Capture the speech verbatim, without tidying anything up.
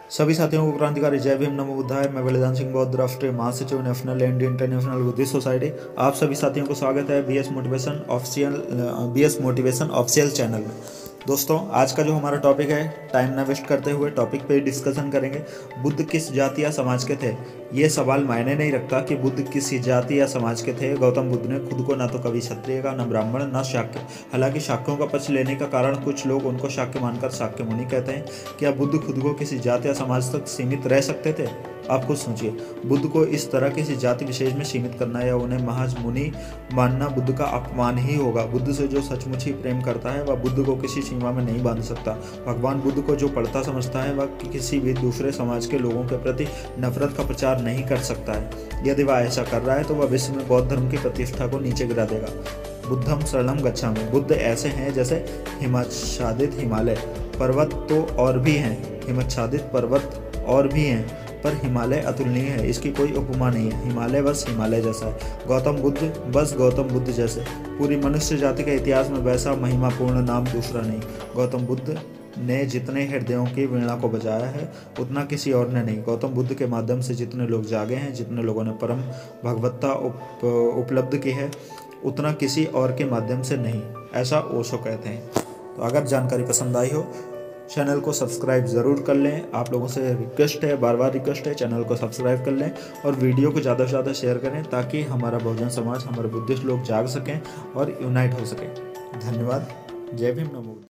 सभी साथियों को क्रांतिकारी जय भीम नमो बुद्धाय। मैं बलिदान सिंह बौद्ध, राष्ट्रीय महासचिव national and international Buddhist society. आप सभी साथियों को स्वागत है B S motivation official B S motivation official channel में। दोस्तों, आज का जो हमारा टॉपिक है, टाइम ना वेस्ट करते हुए टॉपिक पे डिस्कशन करेंगे। बुद्ध किस जाति या समाज के थे? ये सवाल मायने नहीं रखता कि बुद्ध किस जाति या समाज के थे। गौतम बुद्ध ने खुद को ना तो कभी क्षत्रिय का, न ब्राह्मण, न शाक्य। हालांकि शाक्यों का पक्ष लेने का कारण कुछ लोग उनको शाक्य मानकर शाक्य मुनि कहते हैं। क्या बुद्ध खुद को किसी जाति या समाज तक सीमित रह सकते थे? आप खुद सोचिए। बुद्ध को इस तरह किसी जाति विशेष में सीमित करना या उन्हें महज मुनि मानना बुद्ध का अपमान ही होगा। बुद्ध से जो सचमुच ही प्रेम करता है वह बुद्ध को किसी सीमा में नहीं बांध सकता। भगवान बुद्ध को जो पढ़ता समझता है वह किसी भी दूसरे समाज के लोगों के प्रति नफरत का प्रचार नहीं कर सकता है। यदि वह ऐसा कर रहा है तो वह विश्व में बौद्ध धर्म की प्रतिष्ठा को नीचे गिरा देगा। बुद्धम शरणम गच्छामि। बुद्ध ऐसे हैं जैसे हिमाच्छादित हिमालय। पर्वत तो और भी हैं, हिमाच्छादित पर्वत और भी हैं, पर हिमालय अतुलनीय है। इसकी कोई उपमा नहीं है। हिमालय बस हिमालय जैसा है। गौतम बुद्ध बस गौतम बुद्ध जैसे। पूरी मनुष्य जाति के इतिहास में वैसा महिमापूर्ण नाम दूसरा नहीं। गौतम बुद्ध ने जितने हृदयों की वीणा को बजाया है उतना किसी और ने नहीं। गौतम बुद्ध के माध्यम से जितने लोग जागे हैं, जितने लोगों ने परम भगवत्ता उप, उपलब्ध की है, उतना किसी और के माध्यम से नहीं। ऐसा ओशो कहते हैं। तो अगर जानकारी पसंद आई हो, चैनल को सब्सक्राइब ज़रूर कर लें। आप लोगों से रिक्वेस्ट है, बार बार रिक्वेस्ट है, चैनल को सब्सक्राइब कर लें और वीडियो को ज़्यादा से ज़्यादा शेयर करें ताकि हमारा बहुजन समाज, हमारे बुद्धिस्ट लोग जाग सकें और यूनाइट हो सकें। धन्यवाद। जय भीम नमो।